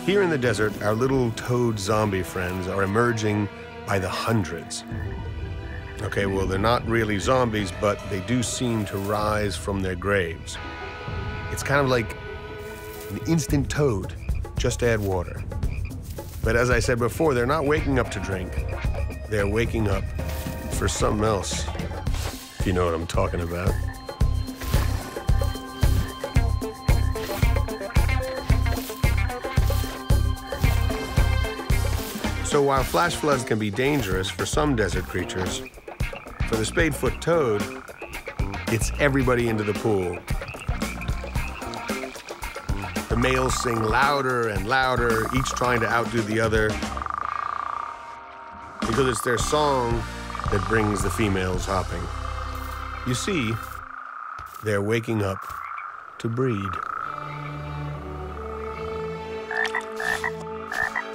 Here in the desert, our little toad zombie friends are emerging by the hundreds. Okay, well, they're not really zombies, but they do seem to rise from their graves. It's kind of like an instant toad, just add water. But as I said before, they're not waking up to drink. They're waking up for something else, if you know what I'm talking about. So while flash floods can be dangerous for some desert creatures, for the spadefoot toad, it's everybody into the pool. The males sing louder and louder, each trying to outdo the other, because it's their song that brings the females hopping. You see, they're waking up to breed.